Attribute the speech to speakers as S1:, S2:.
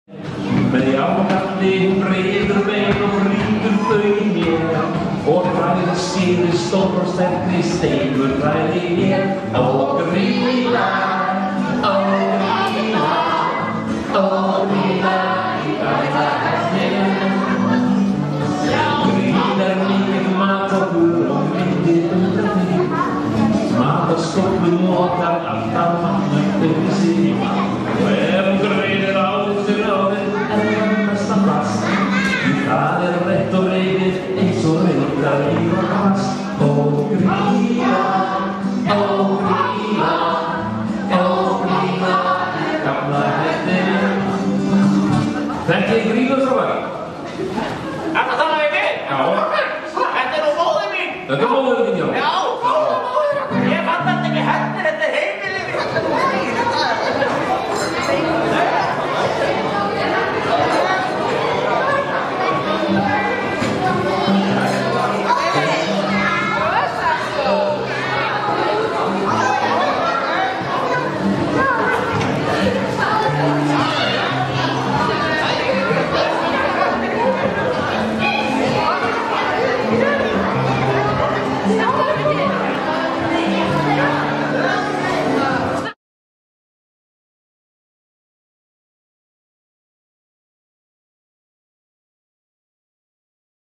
S1: Með járngalli breiður bein og rýtur þau í mér og hræður síður stór og sterkri steikur hræði mér og gríla, grílar mikið matargur og myndir undan þig matarskópum okkar alltaf vatnum fyrir sig og ef greiðir áður það rétt og reiðir eins og reyndar í og hast og grín